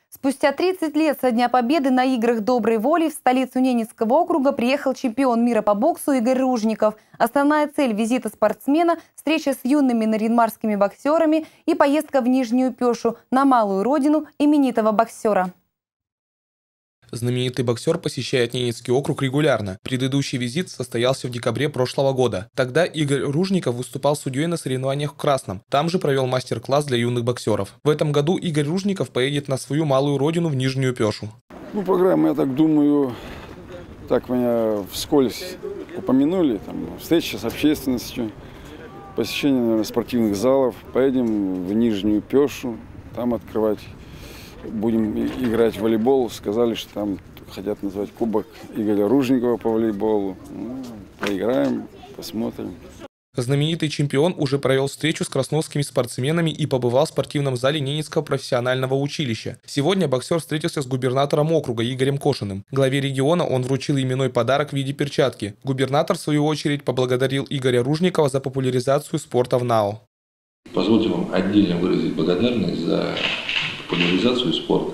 Спустя 30 лет со Дня Победы на играх доброй воли в столицу Ненецкого округа приехал чемпион мира по боксу Игорь Ружников. Основная цель визита спортсмена – встреча с юными нарьян-марскими боксерами и поездка в Нижнюю Пешу на малую родину именитого боксера. Знаменитый боксер посещает Ненецкий округ регулярно. Предыдущий визит состоялся в декабре прошлого года. Тогда Игорь Ружников выступал судьей на соревнованиях в Красном. Там же провел мастер-класс для юных боксеров. В этом году Игорь Ружников поедет на свою малую родину в Нижнюю Пешу. Программа, я так думаю, так меня вскользь упомянули. Встреча с общественностью, посещение, наверное, спортивных залов. Поедем в Нижнюю Пешу, там открывать. Будем играть в волейбол. Сказали, что там хотят назвать кубок Игоря Ружникова по волейболу. Поиграем, посмотрим. Знаменитый чемпион уже провел встречу с красновскими спортсменами и побывал в спортивном зале Ненецкого профессионального училища. Сегодня боксер встретился с губернатором округа Игорем Кошиным. Главе региона он вручил именной подарок в виде перчатки. Губернатор, в свою очередь, поблагодарил Игоря Ружникова за популяризацию спорта в НАО. Позвольте вам отдельно выразить благодарность за популяризацию спорта.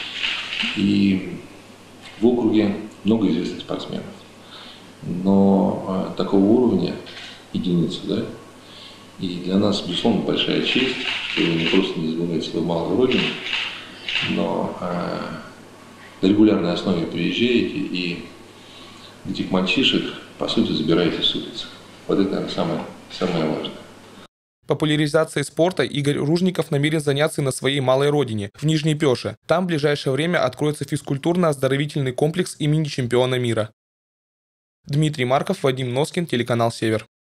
И в округе много известных спортсменов. Но такого уровня единицы, да? И для нас, безусловно, большая честь, что вы не просто не забываете свою малую родину, но на регулярной основе приезжаете и этих мальчишек, по сути, забираете с улицы. Вот это, наверное, самое важное. Популяризацией спорта Игорь Ружников намерен заняться и на своей малой родине, в Нижней Пеше. Там в ближайшее время откроется физкультурно-оздоровительный комплекс имени чемпиона мира. Дмитрий Марков, Вадим Носкин, телеканал «Север».